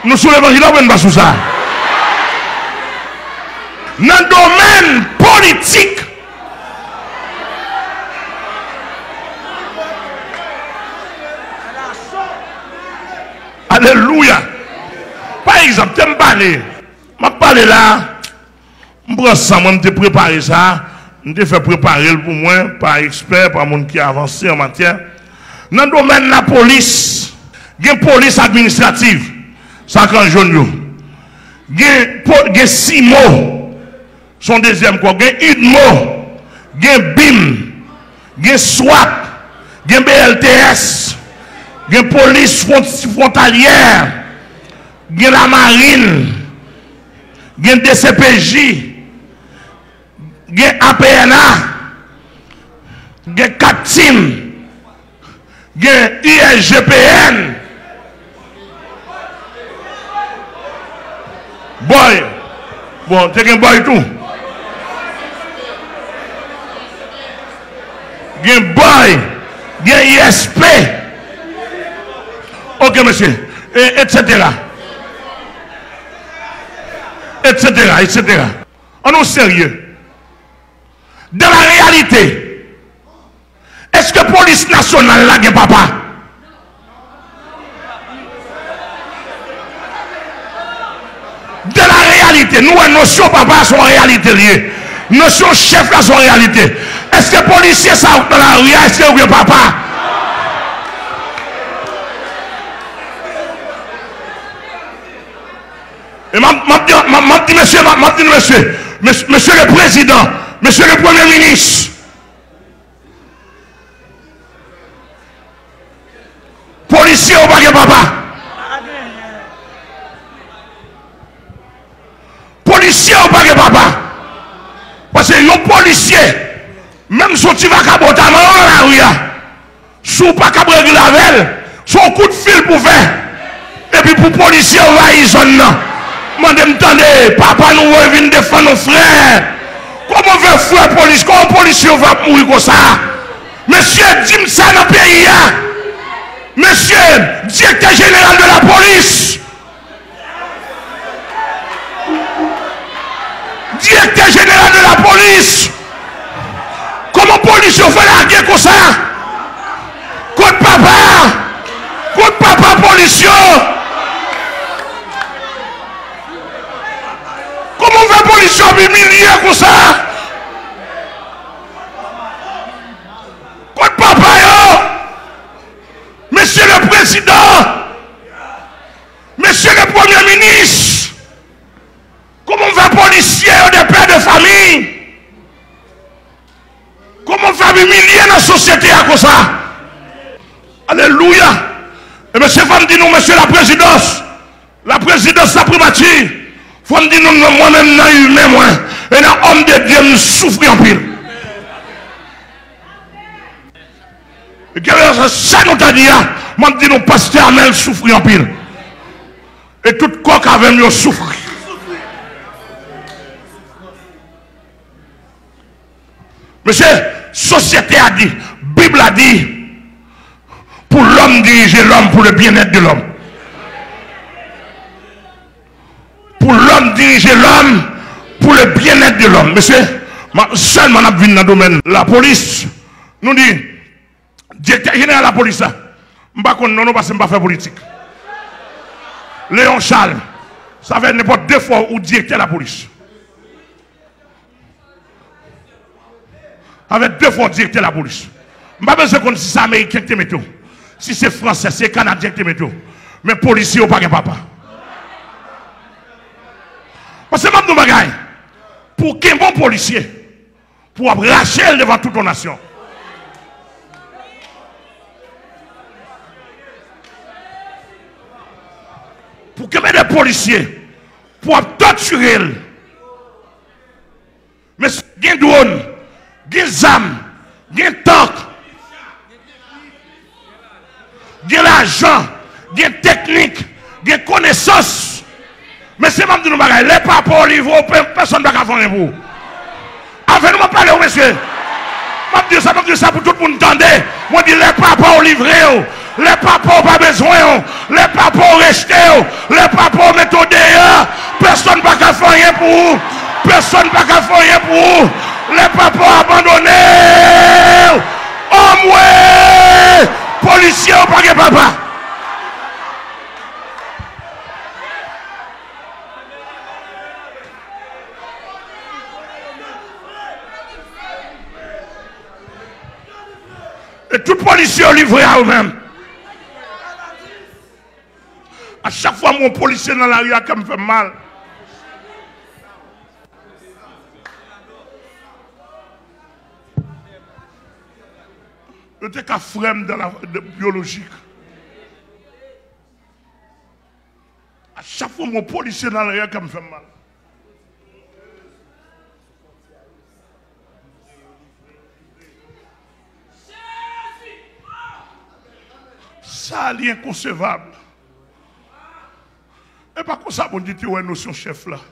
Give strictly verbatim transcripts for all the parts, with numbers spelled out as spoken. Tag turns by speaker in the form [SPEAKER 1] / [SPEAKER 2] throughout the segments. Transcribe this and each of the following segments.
[SPEAKER 1] Nous sommes l'évangile, on ne pas sous ça. Dans le domaine politique, alléluia. Par exemple, tu me parler. Je parle là, je prends ça, je te préparer ça, je te fais préparer pour moi, par expert, par monde qui a avancé en matière. Dans le domaine de la police, il y a une police administrative, ça quand je il y a six mots, son deuxième quoi, il y a une mot, il y a B I M, il y a SWAT, il y a B L T S, il y a police frontalière, il y a la marine, il y a D C P J, il y a A P N A, il y a quatre teams, il y a I S G P N. Boy, bon, tu as un boy tout. Il y a un boy, il y a I S P. Ok, monsieur, et, etc. Etc. etc. On est sérieux. Dans la réalité, est-ce que la police nationale là, papa? De la réalité, nous, nos notions papa sont en réalité liées. Notions chef là sont en réalité. Est-ce que les policiers savent dans la rue? Est-ce que oui, papa? Et m'a dit, monsieur, m'a dit, monsieur, monsieur, monsieur le président, monsieur le premier ministre, policier ou pas que papa? Policier ou pas que papa? Parce que les policiers, même si tu vas caboter dans la rue, si tu pas caboter la velle, son coup de fil pour faire. Et puis pour policier, on va y zone. M'entendez, papa nous vient défendre nos frères. Comment faire frère police? Comment policier va mourir comme ça? Monsieur, dis-moi ça dans le pays. Monsieur, directeur général de la police. Directeur général de la police. Comment policier fait la guerre comme ça? Contre papa. Contre papa policier. Comment fait policier humilié comme ça? Contre papa yo. Monsieur le président. Monsieur le premier ministre. Comment fait policier des pères de famille? Comment faire humilier la société à cause ça? Alléluia. Et monsieur, il faut me dire nous, monsieur la présidence, la présidence, la primature, il faut me dire nous, moi-même, dans humain, moi, et dans homme de Dieu, nous souffrons en pile. Et que ça nous a dit, moi, je dis nous, pasteur Amel souffre en pile. Et tout coq avec nous souffre. Monsieur, société a dit, Bible a dit, pour l'homme diriger l'homme pour le bien-être de l'homme. Pour l'homme diriger l'homme pour le bien-être de l'homme. Monsieur, seulement on a vu dans le domaine. La police nous dit, directeur général de la police, je ne sais pas si je ne sais pas faire politique. Léon Charles, ça fait n'importe deux fois ou directeur de la police. Avec deux fois directeur de la police. Je ne sais pas besoin si c'est américain qui te met tout. Si c'est français, c'est canadien qui te met tout. Mais policier ou pas que papa. Parce que même nous bagaille, pour qu'un bon policier, pour racher devant toute la nation. Pour que des policiers, pour torturer. Mais il y a des drones, il y a des armes, il y a des tanks, il y a l'argent, il y a des techniques, il y a des connaissances. Mais c'est même de nous bagaille. Les papas au livre, personne ne va faire un bout. Enfin, nous parler au monsieur. Je dis ça, je dis ça pour tout le monde entendre. Moi, je dis les papas au livre. Les papas pas besoin. Les papas restent. Les papas mettent au dehors. Personne n'a qu'à faire rien pour vous. Personne n'a qu'à faire rien pour vous. Les papas abandonnés. Oh ouais. Policiers ou pas que papa. Et tout policier livré à eux-mêmes. À chaque fois, mon policier dans la rue, ça me fait mal. Je suis qu'à frère dans la biologique. À chaque fois, mon policier dans la rue, ça me fait mal. Ça, c'est inconcevable. Et pas comme ça, on dit que nous sommes chef là.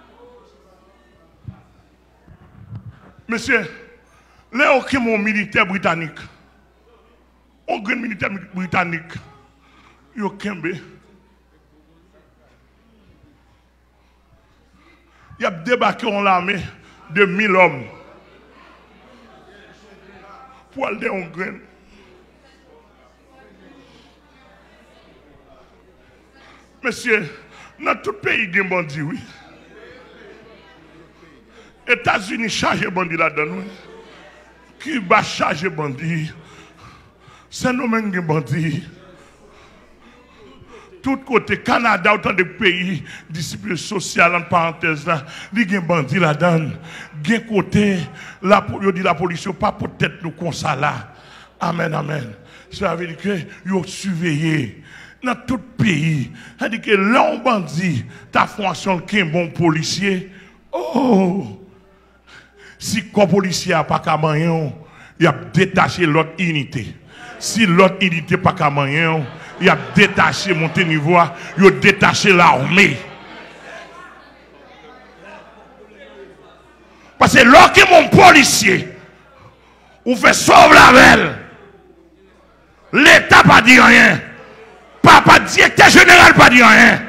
[SPEAKER 1] Monsieur, là, aucun mon militaire britannique, aucun militaire britannique, il y a aucun bé. Il y a débarqué en l'armée de mille hommes pour aller en graine. Monsieur, dans tout pays, il y a des bandits, oui. États-Unis chargent les bandits là-dedans. Cuba charge les bandits. Saint-Domingue des bandits. Tout côté, Canada, autant de pays, discipline sociale, en parenthèse, là, il y a des bandits là-dedans. Il y a côté, la, la police, pas peut-être nous comme ça là. Amen, amen. Ça veut dire que ils ont surveillé. Dans tout pays, c'est-à-dire que l'homme bandit, ta fonction qui est un bon policier, oh, si le policier n'a pas qu'à moyen, il a détaché l'autre unité. Si l'autre unité n'a pas qu'à moyen, il a détaché monter niveau, il a détaché l'armée. Parce que lorsque mon policier, ou fait sauver la velle, l'État n'a pas dit rien. Papa directeur général pas dit rien.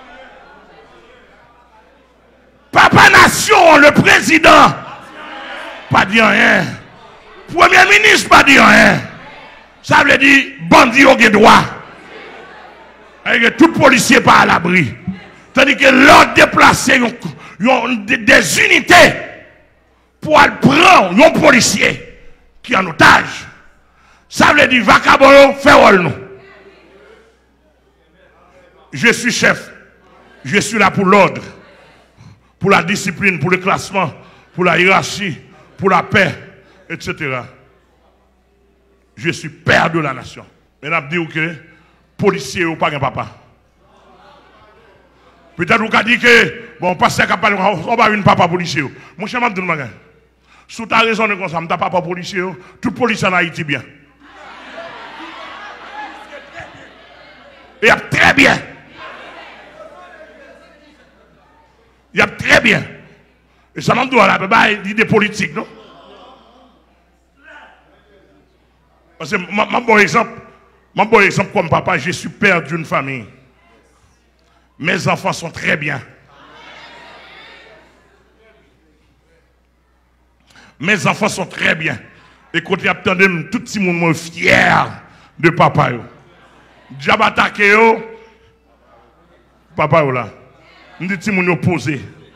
[SPEAKER 1] Papa nation, le président, pas dit rien. Premier ministre pas dit rien. Ça veut dire bandit au droit. Et tout policier pas à l'abri. C'est-à-dire que l'ordre déplacé des unités pour aller prendre un policier qui est en otage. Ça veut dire vacabolo fait rôle nous. Je suis chef. Je suis là pour l'ordre, pour la discipline, pour le classement, pour la hiérarchie, pour la paix, et cetera. Je suis père de la nation. Maintenant, je dis que policier ou pas un papa. Peut-être vous avez dit que, bon, passe à capable, on va une papa policier. Mon cher Mabdou Magan, sous ta raison de comme ça, je papa policier, tout policier en Haïti bien. Et très bien. Il y a très bien. Et ça m'a dit, il y a des politiques, non? Parce que, mon bon exemple, mon bon exemple comme papa, je suis père d'une famille. Mes enfants sont très bien. Mes enfants sont très bien. Et quand il y a tout le monde fier de papa. Diable attaqué, papa là. On dit que nous opposé.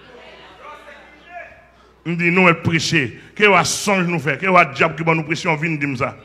[SPEAKER 1] On dit nous elle prêcher. Qu'est-ce que songe nous faire? Qu'est-ce que diable qui va nous prêcher? On vient dire ça.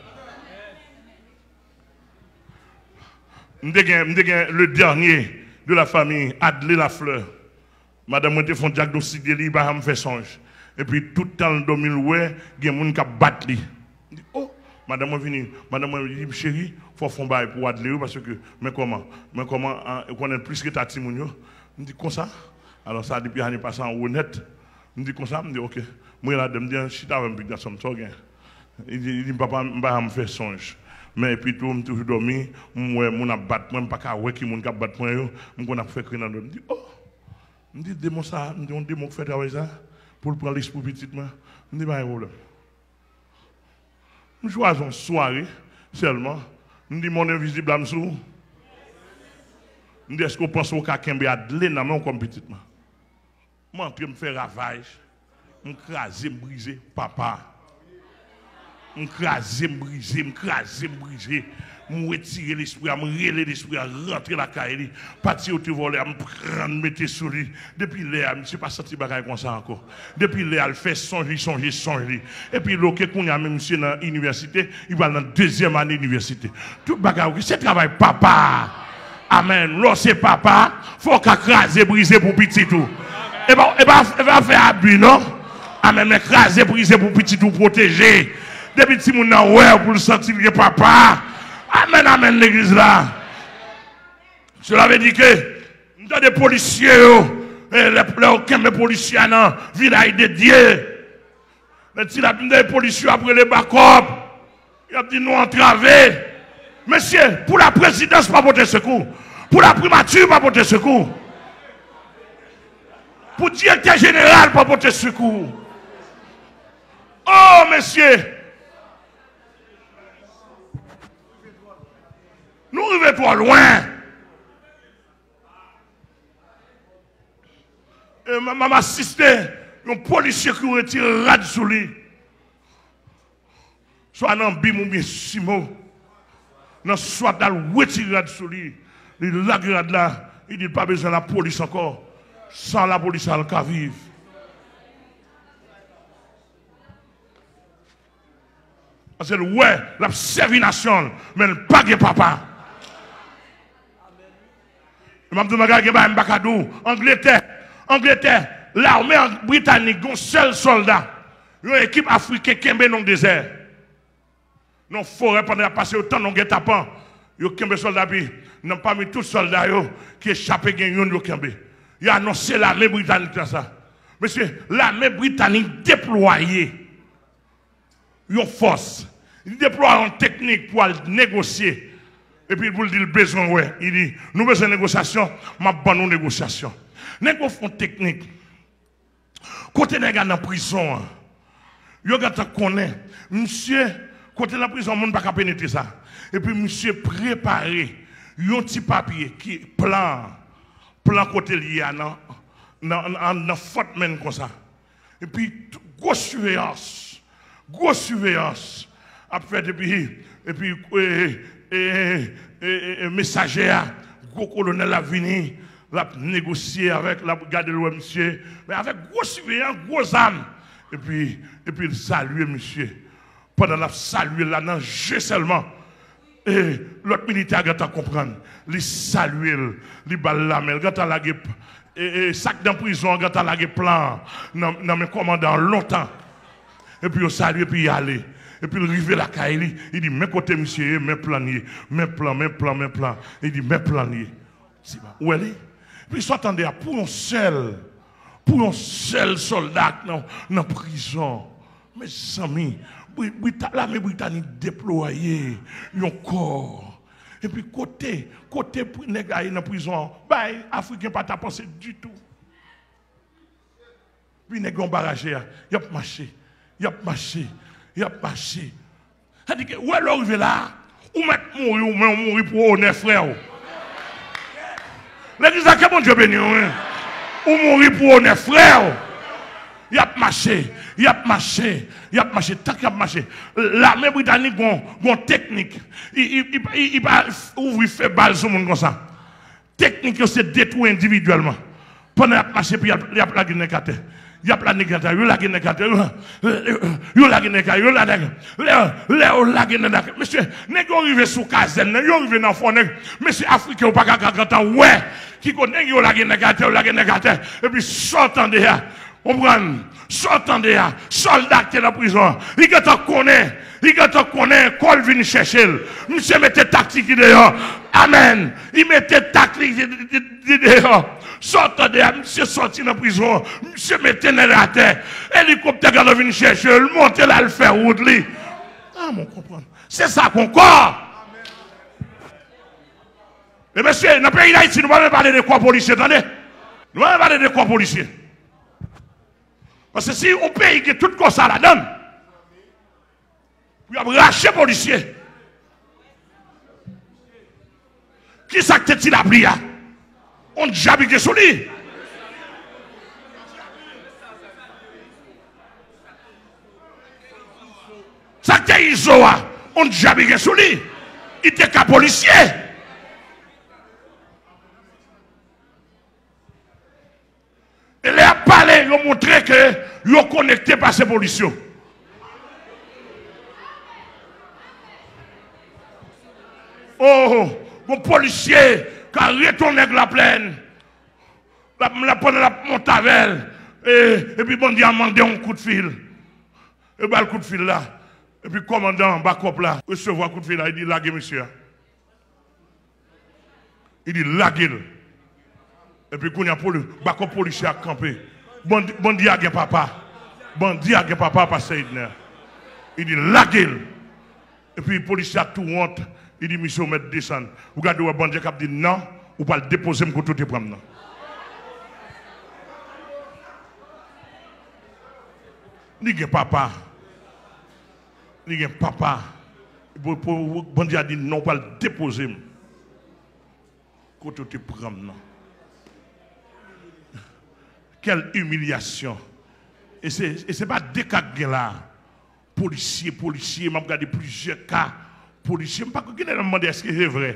[SPEAKER 1] On dit le dernier de la famille, Adlé Lafleur. Madame moi te font diagnostic de lui, bah me fait songe. Et puis tout le temps dans le ouais, il y a des gens qui battent lui. Oh, madame moi vini, madame moi dit chérie, faut faire bail pour Adlé parce que mais comment? Mais comment on est plus que ta timounio? Je dis comme ça. Alors ça, depuis l'année passée, en honnête, je dis comme ça, je dis ok. Moi, là, je me dis, je suis avec un garçon, il dit, papa, je me fais songe. Mais puis tout, je toujours dormi, moi, je me battre, je ne pas qu'à voir qui me battre, je me fais crier dans le. Je dis, oh, je dis, démon ça, je dis, on démon fait travailler ça, pour prendre l'esprit petit, je dis, pas un problème. Je choisis une soirée seulement, Je dis mon invisible à m'sou. Je dis est-ce qu'on pense au cas Kembe a de l'énorme comme petit man. Moi, je me fais ravage. Je me crase, me briser, papa. Je me crase, me briser, me crase, me briser. Je retirer l'esprit, je relayer l'esprit, je rentrer la caille, partir au voler, je me prendre, mettre sur lui. Depuis là, je ne suis pas senti bagaille comme ça encore. Depuis là, il fait songer, songer, songer. Et puis, là, qu'on a même monsieur dans l'université, il va dans la deuxième année d'université. Tout bagaille, c'est travail papa. Amen. Là, c'est papa, il faut qu'il crase, briser pour petit tout. Et bien, il va faire abus, non? Amen, mais craser, briser pour petit tout protéger. Depuis que mon nan ouais pour le sentir que papa. Amen, amen, l'église là. Cela veut dire que nous avons des policiers, et les policiers dans le village de Dieu. Mais si les policiers après les backups, il a dit nous entraver. Monsieur, pour la présidence, pas porter secours. Pour la primature, pas porter secours. Pour le directeur général, pas porter secours. Oh, monsieur. Nous arrivons trop loin. Et maman assisté, un policier qui retire rad sous lui. Soit dans bim ou bien simo. Non, soit dans le retire rad sous lui. Il la grade là, il dit pas besoin de la police encore. Sans la police, elle va vivre. Parce que ouais, la servi-nation, mais elle pas de papa. Je vais vous dire, Angleterre, Angleterre, l'armée britannique, un seul soldat, une équipe africaine qui est dans le désert. Dans la forêt, pendant passer autant de guet-apens, ils ont des soldats, ils n'ont pas mis tous les soldats qui échappent à yon Kembe. Ils ont annoncé l'armée britannique dans ça. Monsieur, l'armée britannique déployée, une force, ils déploient une technique pour négocier. Et puis, pour le dire, le besoin, ouais. Il dit, nous besoin de négociation, ma bonne négociation. Négociation technique. Côté des gars dans la prison, il y a des connaît. Monsieur, côté de la prison, on ne peut pas pénétrer ça. Et puis, monsieur, préparé, un petit papier qui plan, plan côté lié dans dans faute même comme ça. Et puis, grosse surveillance, grosse surveillance. Après, et puis, et puis, et, et, et messager, gros colonel a venu, l'a négocié avec la garde de monsieur, mais avec gros surveillant, gros âme. Et puis, et puis il salue monsieur. Pendant la saluer là, non, je seulement. Et l'autre militaire a comprendre. Il salue, il balle la main, il a la et sac dans prison, il a la plan, dans mes commandants longtemps. Et puis il salue, et puis il allait. Et puis il arrive la caille, il dit, mes côtés, monsieur, mes planiers, mes plans, mes plans, mes plans. Il dit, mes planiers. Où elle est? Puis il s'attendait pour un seul, pour un seul soldat dans la prison. Mes amis, l'armée britannique déployée, un corps. Et puis côté, côté pour les gars dans la prison, bah, les Africains ne pas pensé du tout. Puis les gars ont barragé, ils ont marché, ils ont marché. Il a marché. C'est-à-dire que, où est l'arrivée là? Où mettre mourir, ou même mourir pour honneur frère? L'église a que bon Dieu béni, ou mourir pour honneur frère? Il a marché, il a marché, il a marché, tant qu'il a marché. L'armée britannique a une technique. Il va ouvrir, faire balle sur le monde comme ça. Technique, c'est détruire individuellement. Pendant qu'il a marché, puis il a plagué les cartes. Il y a plein de gars, il y a plein de gars, il y a plein de gars, il y a plein de gars. Monsieur, n'est pas arrivé sous caserne, n'est pas arrivé dans le fond, monsieur africain ou pas qu'à ouais, qui connaît, il y a plein de gars, il y a plein de gars, et puis sortant de là, on prend, sortant de là, soldat qui est dans la prison, il y a te connaît, il y a te connaît, col vient chercher, monsieur mettez tactique dehors, amen, il mettait tactique dehors. Sortant de là, monsieur sorti dans la prison, monsieur mettait dans la terre, hélicoptère qui vient chercher, il monte là, il fait route. Ah, mon comprendre. C'est ça qu'on corps. Mais monsieur, dans le pays d'Haïti, nous ne pouvons pas parler de quoi policiers, attendez. Nous ne pouvons pas parler de quoi policiers. Parce que si on pays qui est tout comme ça là-dedans, puis on racher policiers. Qui ça que tu la pris? On déjà piqué sur lui. Ça que tu iso, on déjà piqué sur lui. Il était qu'un policier. Et il a parlé, il a montré que il est connecté par ces policiers. Oh, mon policier qui a retourné avec la plaine, la, la prendre la montavel, et, et puis bon, il a demandé un coup de fil. Et bien le coup de fil là, et puis commandant, backup là, recevoir un coup de fil là, il dit laguez monsieur. Il dit laguez. Et puis quand il y a le backup policier à camper, bon, bon dit à papa, bon dit à papa par Seydner. Il dit laguez. Et puis le policier a tout honte. Il dit, monsieur, mettre descendre. Vous regardez le bandit qui a dit non, ou pas le déposer, pour tout prendre. Ni gen papa. Ni gen papa. Le bandit a dit non, pas le déposer. Pour tout prendre. Quelle humiliation. Et ce n'est pas des cas là. Policier, policier, m'a regardé plusieurs cas. Policier, je ne sais pas qui a demandé est-ce que c'est vrai.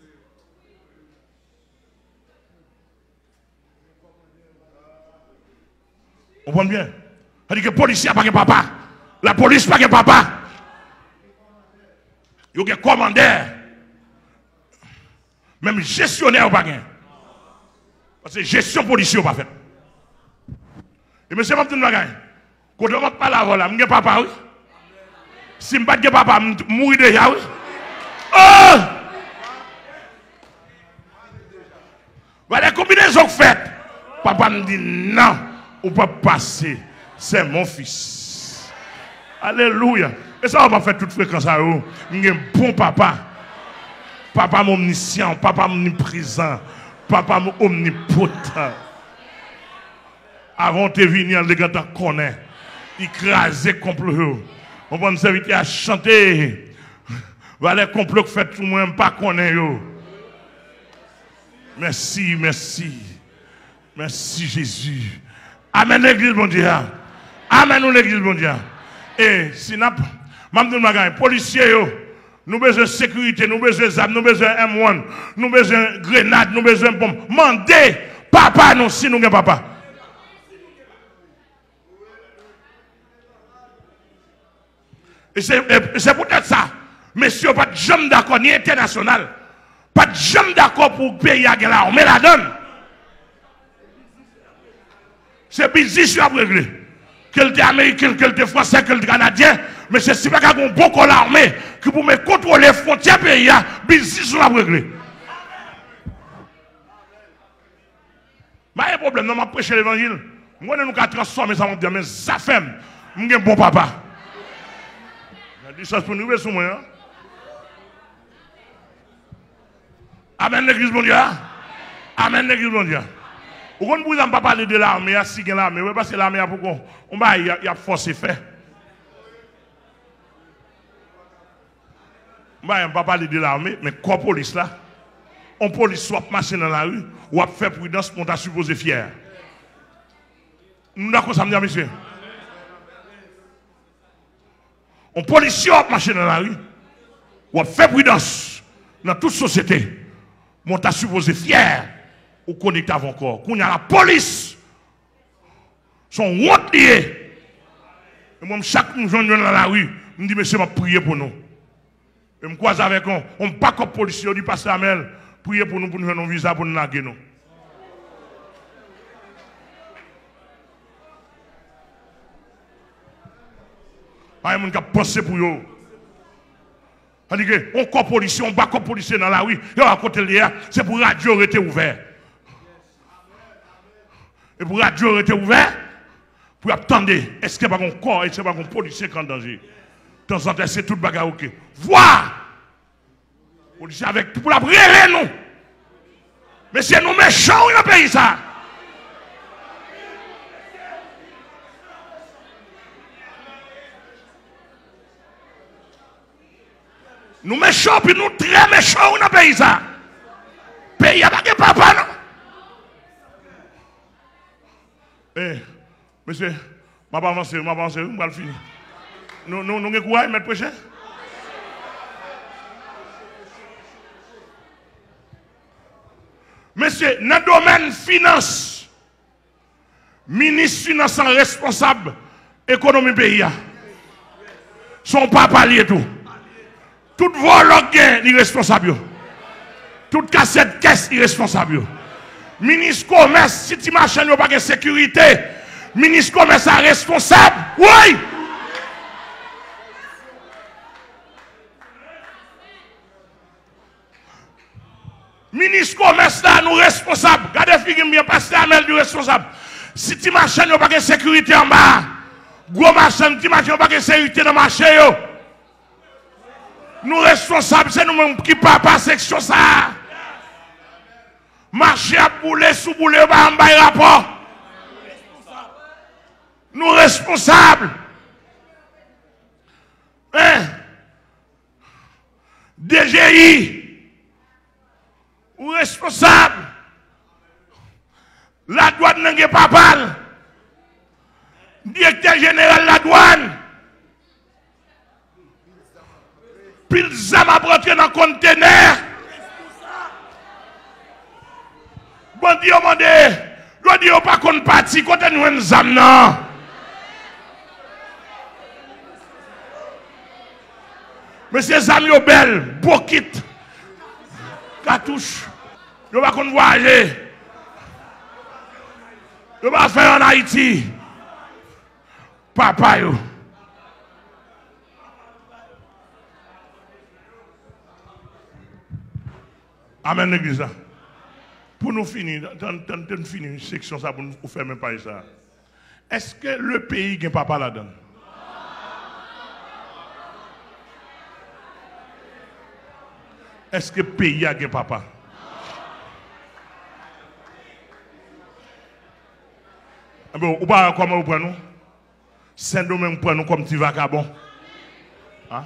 [SPEAKER 1] On comprend bien? Ça dit que le policier n'a pas de papa. La police n'a pas de papa. Il y a un commandeur. Même gestionnaire n'a pas de. Parce que gestion policière n'a pas fait. Et monsieur, je vais vous dire, quand je ne parle pas là, je n'ai pas papa, oui. Si je ne parle pas papa, je mourir déjà, oui. Oh! Voilà combinaison faite. Papa me dit non, on ne peut pas passer. C'est mon fils. Alléluia. Et ça, on va faire toute fréquence à eux. Je un bon papa. Papa omniscient, papa omniprésent, papa omnipotent. Avant de venir, les gars t'en connaissent. Écraser complot. On va nous inviter à chanter. Voilà, complot que fait tout le monde, pas connaître. Merci, merci. Merci Jésus. Amen l'église, mon Dieu. Amen l'église, mon Dieu. Et si nous, les policiers, nous avons besoin de sécurité, nous avons besoin d'armes, nous avons besoin de M un, nous avons besoin de grenades, nous avons besoin de bombes. Mandez, papa, nous, si nous avons papa. Et c'est peut-être ça. Messieurs, pas de jamais d'accord, ni international. Pas de jamais d'accord pour le pays à l'armée la donne. C'est business à régler. Qu'elle était américain, qu'elle était français, qu'elle était canadien. Mais c'est si pas qu'on a un bon corps l'armée qui pour me contrôler les frontières pays, business à régler. Mais il y a un problème, non, je prêche l'évangile. Moi, nous avons transformé ça, mais ça fait, je suis un bon papa. Il dit ça pour nous, c'est moi. Amen l'église mondiale. Amen l'église mondiale. Vous ne pouvez pas parler de l'armée, si vous l'armée, parce que l'armée, on va y a force et fait. On ne va pas parler de l'armée, mais quoi police là? On police soit marcher dans la rue, ou a fait prudence, on t'a supposé fier. Nous d'accord ça me dit, monsieur? On policier a marché dans la rue, ou a fait prudence dans toute société. On t'a supposé fier ou connecté avant encore. Quand il y a la police, sont honte liés. Et moi, chaque jour dans la rue, je me dis, monsieur, je vais prier pour nous. Et je me croise avec eux. On ne pas comme policier, on dit, pasteur Amel, priez pour nous, pour nous faire nos visas, pour nous laguer nous. Il y a des gens qui pensent pour eux. On dit qu'on corps policier, on bat comme policier dans la rue, et à côté de là, c'est pour la radio rester ouvert. Et pour la radio rester ouvert, pour attendre, est-ce qu'il n'y a pas un corps, est-ce qu'il n'y a pas un policier qui est en danger? De temps en temps, c'est tout le bagage ok. Voir! Policier avec, pour la brûler nous. Mais c'est nous méchants dans le pays ça. Nous méchants, puis nous très méchants dans le pays ça. pays, il n'y a pas de papa, non? Eh, monsieur, je ne vais pas avancer, je ne vais pas avancer, je vais finir. Nous, nous, nous, nous, quoi, mettre prêcher? Monsieur, dans le domaine finance, ministre finance responsable, économie pays, son papa lié tout. Tout vol est irresponsable. Toute cassette caisse irresponsable. Ministre commerce, si tu marches, il n'y a pas de sécurité. Ministre commerce est responsable. Oui! Ministre commerce là, nous responsables. Regardez, figure bien, pasteur Amel du responsable. Si tu marches, il n'y a pas de sécurité en bas. Gros marchand, tu marches, il n'y a pas de sécurité dans le marché. Nous responsables, c'est nous-mêmes qui ne pas passer section ça. Marcher à bouler, sous bouler, on va en bas rapport. Nous responsables. Hein? D G I. Ou responsable. La douane n'est pas mal. Directeur général de la douane. Pile zam a rentré dans le conteneur. Bon Dieu, mon Dieu, je dis pas qu'on parti, quand nous avons zam non. Monsieur zam yo belle, bokit, cartouche, yo pas qu'on voyager. Yo pas faire en Haïti. Papa yo. Amen l'église. Pour nous finir, nous finir une section ça pour nous faire même pas ça. Est-ce que le pays n'a papa là-dedans? Est-ce que le pays a un papa? Bon, ou pas comment vous prenez nous? Saint-Domingue prend nous comme petit vagabond. Hein?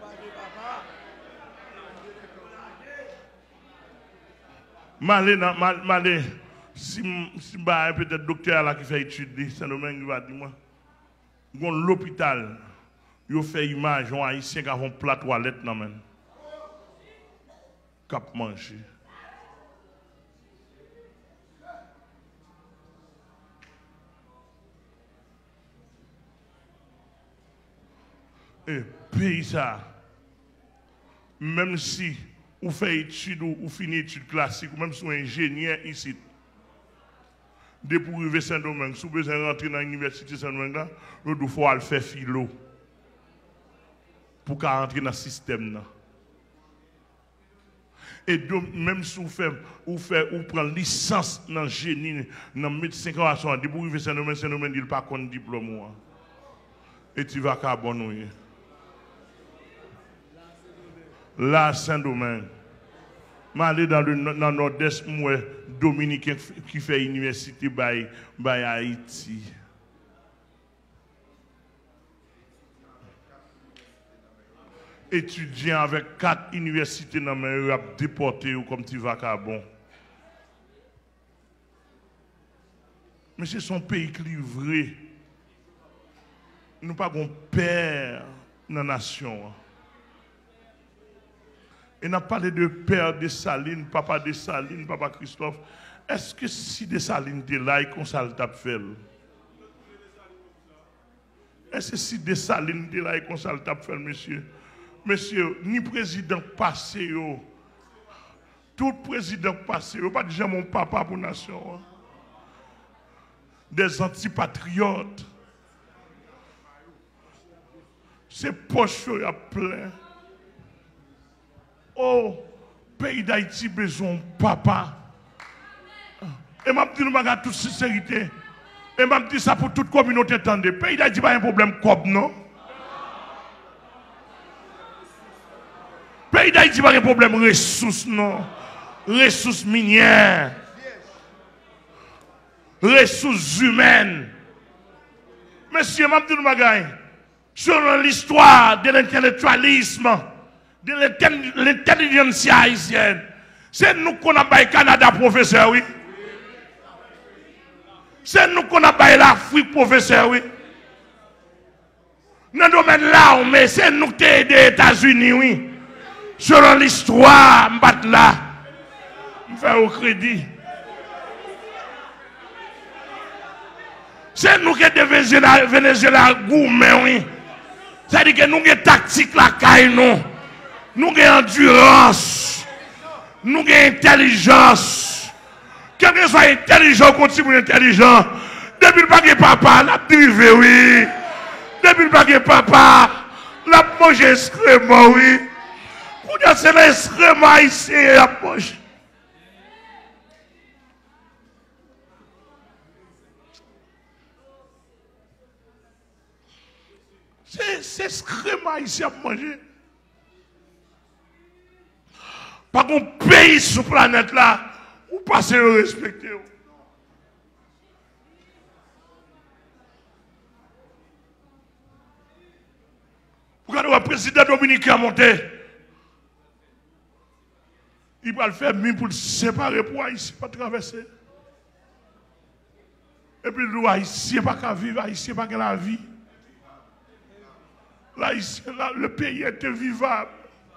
[SPEAKER 1] Malé, malé, si si bah peut-être docteur là qui fait étude Saint-Domingue va dire moi, gon l'hôpital, yo fait image on haïtien qui avons plat toilette nan men. Cap manger. Et pays ça, même si ou fait études ou, ou finit études classiques, ou même si vous êtes ingénieur ici, dès pour arriver à Saint-Domingue, si vous besoin rentrer dans l'université Saint-Domingue, vous faut aller faire philo pour rentrer dans le système. Et donc, même si vous faites ou fait ou prend licence dans le génie, dans le médecin, dès pour arriver à Saint-Domingue, Saint-Domingue dit pas qu'on diplôme. Et tu vas carbonouiller. Là, Saint-Domingue. Je suis allé dans le nord-est, moi, Dominicain qui fait l'université à Haïti. Étudiant avec quatre universités dans le monde, déporté comme tu vas carbon. Mais c'est son pays qui livré. Nous n'avons pas de père dans la nation. Et on a parlé de père de Saline, papa de Saline, papa Christophe. Est-ce que si de Saline était là, il qu'on s'en tape fait? Est-ce que si de Saline était là, il qu'on s'en tape fait, monsieur? Monsieur, ni président passé, tout président passé, pas déjà mon papa pour la nation. Des antipatriotes. C'est poche à plein. Oh, pays d'Haïti besoin papa. Et m'a dit nous bagarre toute sincérité. Et m'a dit ça pour toute communauté tendue. Pays d'Haïti pas un problème comme non. Pays d'Haïti pas un problème ressources non. Ressources minières. Ressources humaines. Monsieur m'a dit nous bagarre sur l'histoire de l'intellectualisme, de l'intelligence haïtienne, C'est nous qu'on a baillé Canada professeur, oui. C'est nous qu'on a baillé l'Afrique professeur, oui. Dans le domaine là, mais c'est nous qui avons aidé les États-Unis, oui. Selon l'histoire, je vais là. Je vais au crédit. C'est nous qui avons Venezuela, Venezuela gourmet, oui. C'est-à-dire que nous avons tactique la caille, nous. Nous avons endurance. Nous avons intelligence. Quel que soit intelligent, continue intelligent. Depuis le paquet papa, la privé, oui. Depuis le paquet papa, la mange excrément, oui. Quand c'est l'excrément ici, la mange. C'est excrément ici à manger. Par contre, pays sur la planète là, vous passez le respecter. Regardez le président dominicain monter. Il va le faire même pour le séparer pour Haïtien pas traverser. Et puis le Haïtien pas qu'à vivre, Haïtien pas qu'à la vie. Là, le pays est vivable.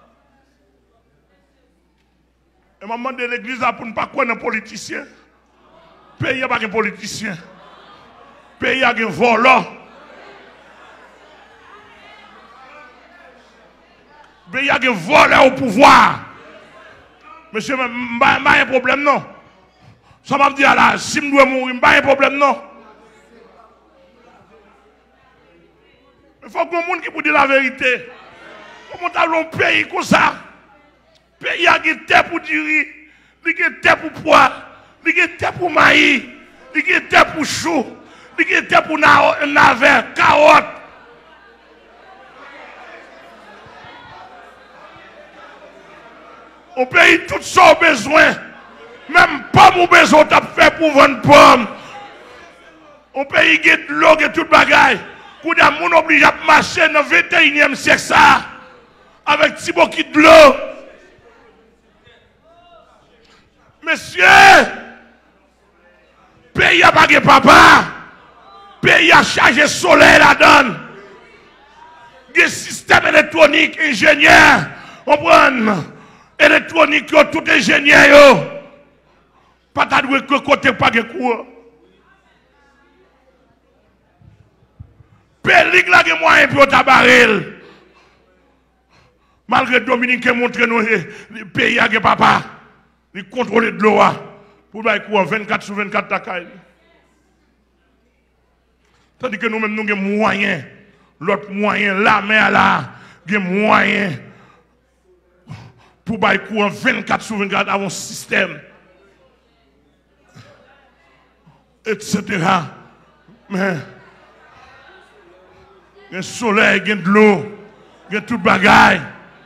[SPEAKER 1] Et maman de l'église pour ne pas connaître un politicien. Le pays n'a pas de politicien. Le pays a un volant. Le pays a un voleur au pouvoir. Monsieur, je n'ai pas un problème, non. Ça m'a dit, là, si je dois mourir, je n'ai pas un problème, non. Il faut que le monde qui vous dise la vérité. Comment tu as un pays comme ça? Le pays a une terre pour du riz, il a une terre pour poids, il a une terre pour maïs, il a une terre pour chou, il a une terre pour navet, carotte. Au pays, tout ça besoin. Même pas mon besoin, tu as fait pour vendre pomme. Au pays, il y a de l'eau, il y a tout le bagaille. Quand on est obligé de marcher dans le vingt et unième siècle, ça, avec petit bouquet de l'eau. Monsieur, pays a pas de papa, pays a chargé soleil là-dedans. Des systèmes électroniques, ingénieurs, on prend électronique, tout ingénieur, pas de que côté pas de cours. Pays là qui moyen pour tabarel. Malgré Dominique qui montre nous le pays a papa, il contrôle de l'eau pour faire quoi vingt-quatre sur vingt-quatre tacaille. Tandis que nous-mêmes nous avons moyen, l'autre moyen, la mer là, des moyens pour faire quoi vingt-quatre sur vingt-quatre avant système, et cetera. Mais il y a le soleil, il y a de l'eau, il y a tout le bagaille.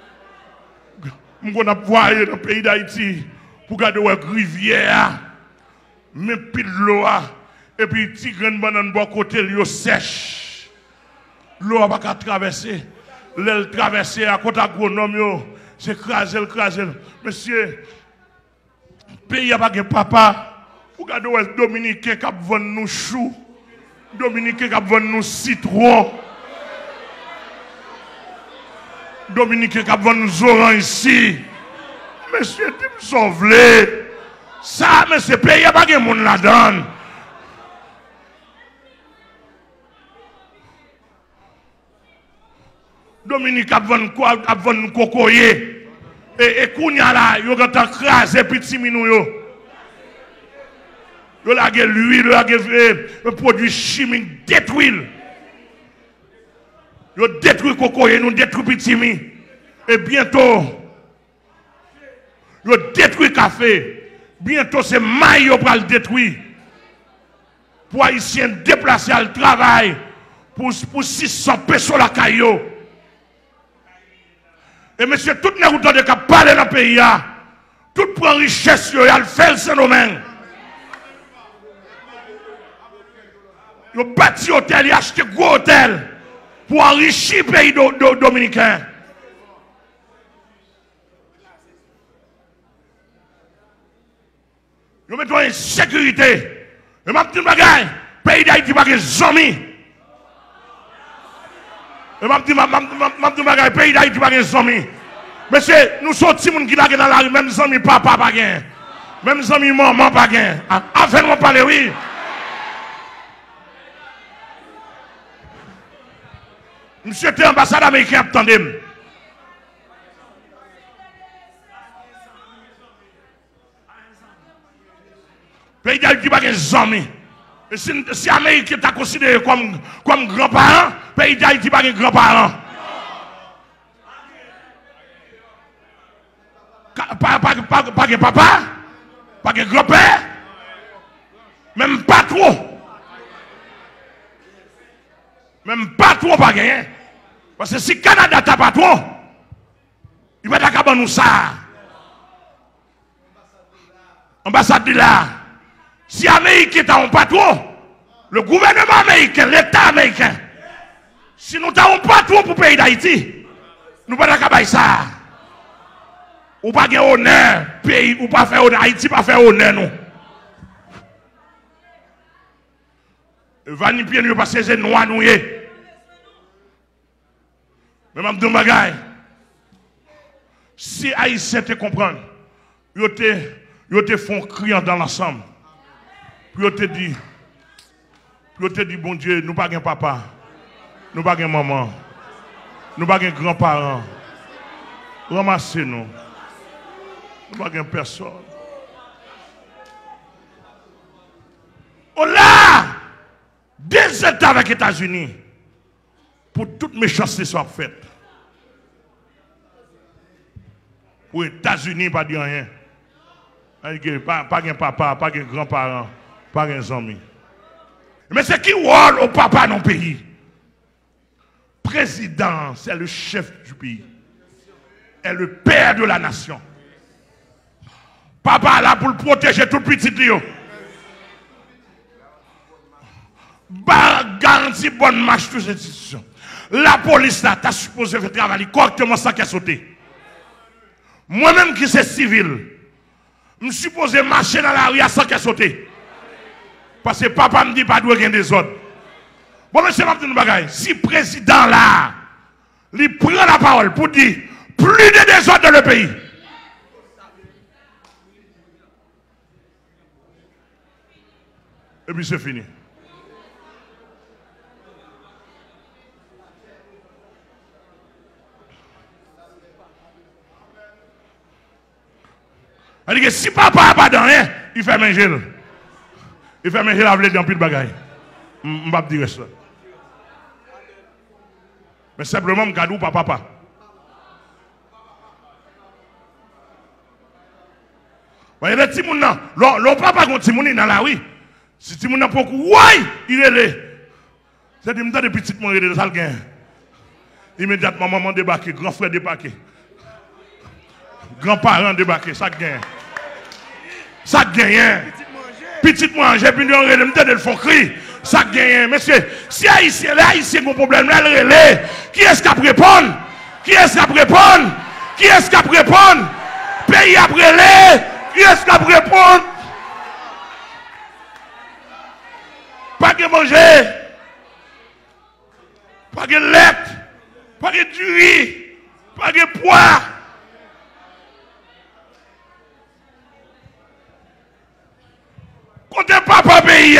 [SPEAKER 1] Nous avons voyé dans le pays d'Haïti pour garder la rivière, même pile de l'eau, et puis si grande banane de côté, l'eau sèche. L'eau n'a pas traverser. L'eau traverser à côté agronome, c'est craser, craser. Monsieur, le pays n'a pas de papa pour garder les Dominicains qui vendent nous choux, Dominicains qui vendent nous citron. Dominique qui a vendu nous oranges ici. Monsieur, tu me sauves. Ça, mais ce pays, il n'y a pas de monde là-dedans. Dominique a vendu quoi? A vendu cocoyer. Et Kounia là, il a crasé petit minou. Il a l'huile, il a un produit chimique détruit. Yo détruit cocoyer, nous détruit petit mi. Et bientôt, yo détruit café. Bientôt, c'est maïs yo pral détruit. Pour Haïtiens déplacer à le travail pour, pour six cents pesos la caillou. Et monsieur, tout le monde qui parle dans le pays, tout prend richesse, il a le fait ce domaine. Yo bâti hôtel, il a acheté gros hôtel. Pour enrichir le pays do, do, dominicain. sécurité. Et m'a dit bagaille, pays d'Haïti pas de zombies. Et m'a dit m'a dit bagaille, pays d'Haïti pas de zombies. Monsieur, nous sommes tous les gens qui sont dans la rue, même zombies papa pas gain. Même zombies maman pas gain. Afin parler oui. Monsieur était ambassadeur américain, attendez. Pays d'Haïti pas de amis. Et si, si l'Amérique est considéré comme, comme grand-parent, pays d'Haïti pas de grands-parents. Pas de papa, pas de grand-père, même pas trop. Même pas trop pas gagné. Parce que si le Canada n'a pas trop, il va t'accaber nous ça. Ambassade de là. Si l'Amérique est un patron, le gouvernement américain, l'État américain, si nous n'avons pas trop pour le pays d'Haïti, nous ne pouvons pas faire ça. Ou pas faire honneur, pays, ou pas faire honneur, Haïti pas faire honneur, nous. Vani pied nous parce que c'est noir noué. Mais même deux bagailles. Si Haïtiens te comprennent, ils te, te font crier dans l'ensemble. Puis ils te dit, puis ils te dit, bon Dieu, nous pas de papa, nous pas de maman, nous pas de grands-parents. Ramassez-nous. Nous pas de personne. On l'a des États avec les États-Unis pour toute méchanceté soit faite. Pour les États-Unis, pas dire rien. Pas, pas de papa, pas de grands-parents, pas de amis. Mais c'est qui rôle au papa dans le pays? Président, c'est le chef du pays. Est le père de la nation. Papa là pour le protéger tout petit Léo. Bah, garantie bonne marche toutes les institutions. La police là, t'as supposé faire travailler correctement sans qu'elle saute. Moi-même qui suis civil, je suis supposé marcher dans la rue sans qu'elle saute. Parce que papa me dit pas de gagner des ordres. Bon, monsieur Martin Bagay, si le président là, il prend la parole pour dire plus de désordre dans le pays. Et puis c'est fini. Elle dit que si papa n'a pas dans rien, il fait manger. Il fait manger la vlée dans plus de bagaille. Je ne vais pas dire ça. Mais simplement, je garde pas papa. Il y a des petits gens, le papa qui est dans la rue, si tu n'as pas beaucoup, il est là. C'est des petits gens qui sont dans la rue. Immédiatement, maman débarqué, grand frère débarqué. Grands-parents débarqués, ça gagne. Ça gagne. Petite manger, puis nous on le font crier. Ça gagne. Monsieur, si Haïtien, là, Haïtien a un problème, là, le relais. Qui est-ce qui a répondre? Qui est-ce qui a répondre? Qui est-ce qui a répondre? Pays a relais. Qui est-ce qui a répondre? Pas de manger. Pas de lait. Pas de du riz. Pas de poids. Quand t'es papa pays,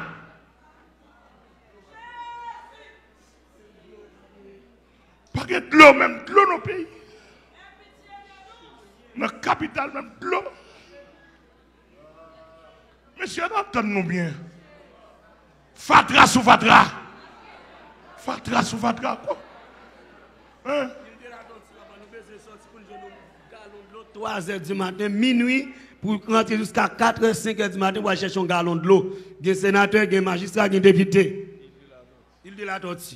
[SPEAKER 1] pas de l'eau, même de l'eau dans le pays. Dans la capitale, même de l'eau. Monsieur, entendez-nous bien. Fatra sous fatra. Fatra sous fatra, quoi? Hein?
[SPEAKER 2] trois heures du matin, minuit, pour rentrer jusqu'à quatre heures, cinq heures du matin pour aller chercher un gallon de l'eau. Il y a un sénateur, il y a un magistrat, il y a un député. Il dit la tortue.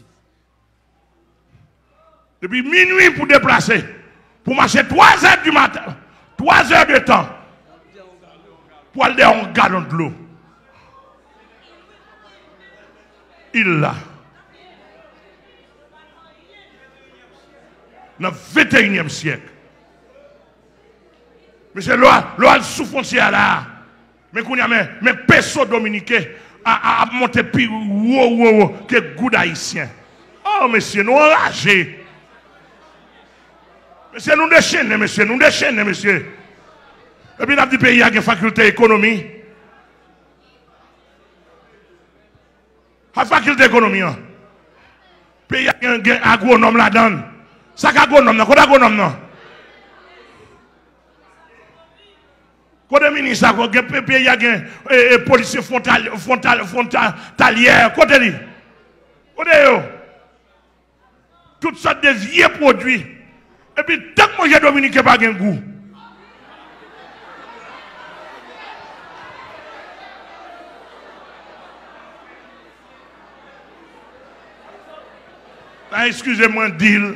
[SPEAKER 1] Depuis minuit pour déplacer, pour marcher trois heures du matin, trois heures de temps, pour aller dans un gallon de l'eau. Il l'a. Dans le vingt et unième siècle. Monsieur, l'eau sous frontière là. Mais qu'on y a mais mais peso dominicain a, a monté plus haut haut que goût haïtien. Oh monsieur, nous enragés. Monsieur, nous déchaînons, monsieur, nous déchaînons, monsieur. Et puis, dans le pays, il y a une faculté d'économie. La faculté d'économie. Le pays, il y a un agronome là-dedans. Ça, c'est agronome, c'est agronome, non? Côté ministre, côté pays, il y a un policier frontalier, côté lui. Côté yo. Toutes sortes de vieux produits. Et puis, tant que moi j'ai Dominique, pas de goût. Ah, excusez-moi, deal.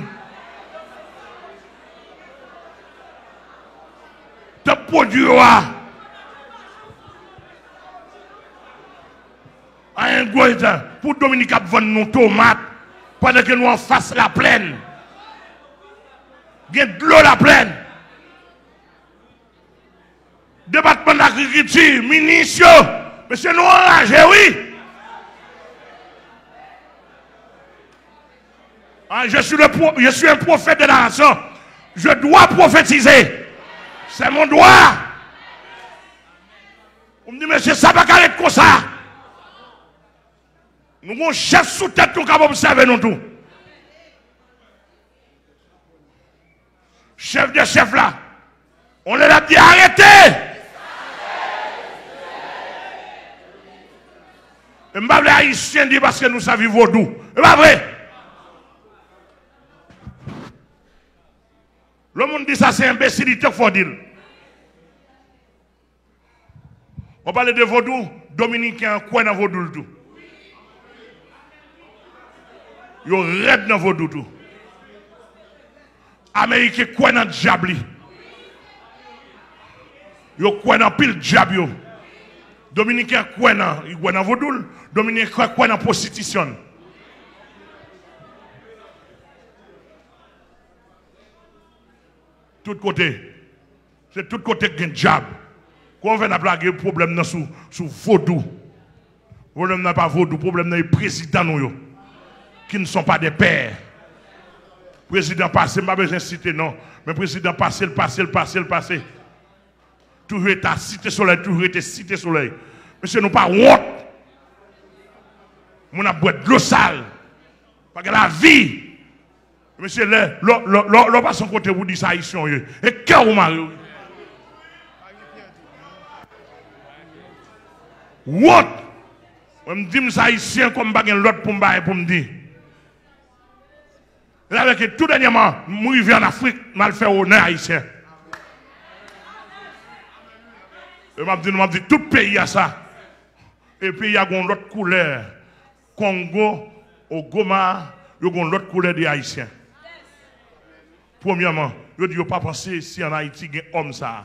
[SPEAKER 1] Tant produit, un gros état pour Dominique vendre nos tomates pendant que nous en face la plaine. Il y a de l'eau la plaine. Département d'agriculture, ministre, monsieur nous enragé, oui. Ah, je, suis le, je suis un prophète de la nation. Je dois prophétiser. C'est mon droit. On me dit, monsieur, ça va pas être comme ça. Nous avons un chef sous tête qui va observer nous tout. Chef de chef là, on les a dit arrêtez. Et je ne vais pas les haïtiens dire parce que nous savons vaudou. C'est pas vrai. Le monde dit ça, c'est imbécilité qu'il faut dire. On parle de vaudou, dominicain, quoi dans vaudou tout. Ils raident dans vaudou tout. Américains, quoi dans diable. Ils quoi dans pile diable. Dominicain, quoi dans vaudou. Dominicain, quoi dans prostitution. Tout côté. C'est tout côté qui est un diable. Quand on vient à blaguer, le problème n'est sous vaudou. Le problème n'est pas vaudou, le problème n'est pas président nous, qui ne sont pas des pères. Président passé, je n'ai pas besoin de citer non. Mais président passé, le passé, le passé, le passé. Toujours été à cité soleil, toujours été cité soleil. Monsieur, nous pas honte. Nous avons boire de l'eau sale. Parce que la vie. Monsieur, l'on passe son côté, vous dites ça ici. Et cœur ou mari. What? Je me dis ça ici comme baguette l'autre pour me pour me dire. Là, avec tout dernièrement, moi je viens en Afrique, je vais faire honneur haïtien. Et je m'a dit tout pays a ça. Et puis il y a une autre couleur. Congo, au Goma, il y a une autre couleur des haïtiens. Premièrement, je ne dis pas penser si en Haïti il y a un homme ça.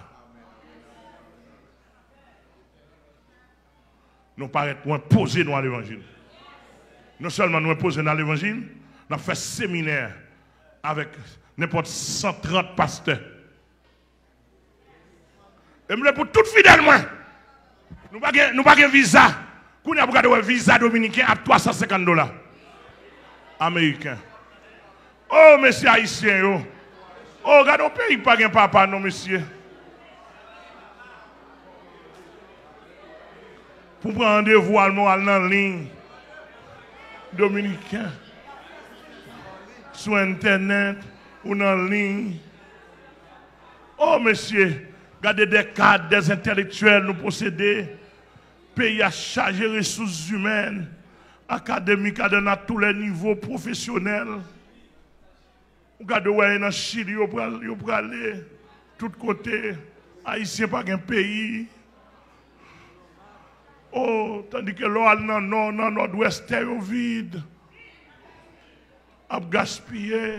[SPEAKER 1] Nous paraissons poser dans l'évangile. Non seulement nous poser dans l'évangile, nous avons fait séminaire avec n'importe cent trente pasteurs. Et nous pour tout fidèle, moi. Nous n'avons pas de visa. Nous avons un visa dominicain à trois cent cinquante dollars. Américain. Oh, monsieur haïtien, oh. Oh, regarde, au pays, pas de papa, non, monsieur. Pour prendre rendez-vous à nous, dans la ligne. Dominicain. Sur Internet ou dans la ligne. Oh, monsieur, regardez des cadres, des intellectuels nous posséder. Pays à charger les ressources humaines, académiques, à tous les niveaux professionnels. Regardez, ouais, dans Chili, ils pour aller tout côté. Haïtien, pas un pays. Oh, tandis que l'eau dans le nord-ouest est vide. A gaspillé.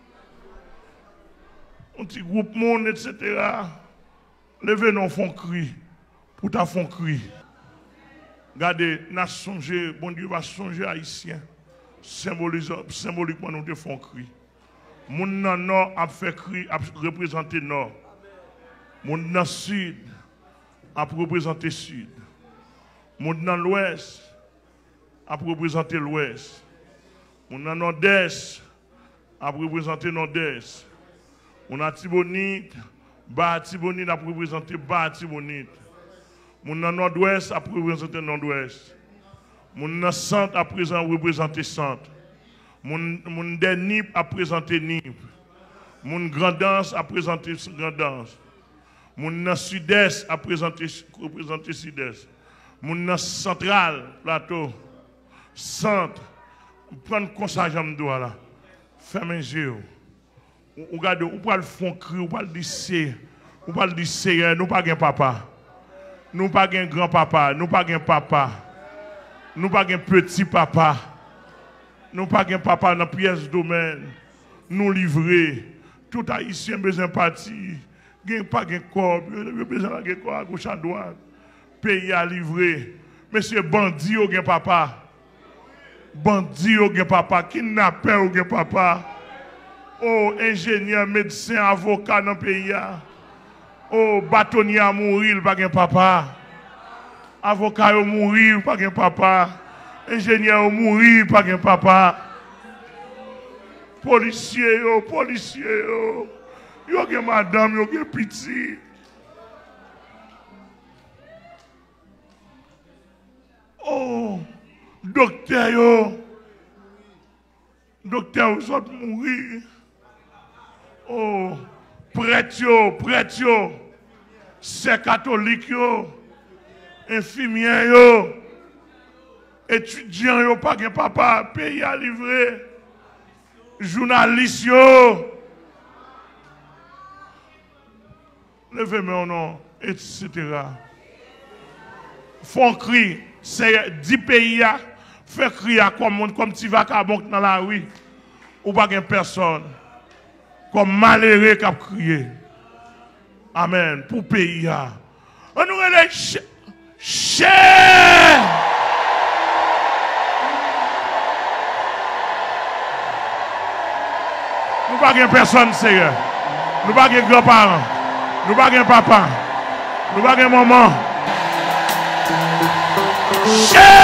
[SPEAKER 1] Un petit groupe monde, et cetera. Levez nos fonds cri. Pour ta fond cri. Regardez, nous songé, bon Dieu va songer haïtien. Symboliquement, nous te font cri. Moun nan nord a fait cri, a représenté nord. Moun nan sud a représenté le sud. Monde dans l'ouest a représenté l'ouest. Monde dans nord-est a représenté nord-est. Monde dans Tibonite, bas Tibonite a représenté bas Tibonite. Monde dans nord-ouest a représenté nord-ouest. Monde dans centre a représenté centre. Monde des Nip a présenté Nip. Mon grandance a présenté grandance. Mon sud-est a présenté représenté sud-est. Mon central, plateau, centre, prendre comme ça, j'aime doigt là. Fermez les yeux. Vous regardez, vous parlez fond cri, vous parlez lycée, vous parlez lycée, nous pas de papa. Nous pas de grand-papa, nous pas de papa. Nous pas de petit papa. Nous pas de papa dans pièce domaine. Nous livrer. Tout haïtien besoin de partir. Gen pas gen corps, besoin de corps à gauche à droite. Pays à livrer. Monsieur bandit ou gen papa. Bandit ou gen papa, kidnappeur ou gen papa. Oh ingénieur, médecin, avocat dans le pays. Oh bâtonnier à mourir, pas gen papa. Avocat ou mourir, pas gen papa. Ingénieur ou mourir, pas gen papa. Policier, yo, policier, yo. Yo gen madame, yo gen piti. Oh, docteur, yo. Docteur, vous êtes mourir. Oh, prêtre, yo, prêtre, yo. C'est catholique, yo. Infirmier, yo. Étudiant, yo, pas gen papa, pays à livrer. Journaliste, yo. Levez mon nom, et cetera. Font cri, c'est dix pays, fait crier comme comme tu vas dans la rue, ou pas personne, comme malheureux qui a crié. Amen. Pour pays. On nous relève cher. Nous pas de personne sérieux. Nous pas de grands-parents. Nous pas de papa. Nous pas de maman. Cher.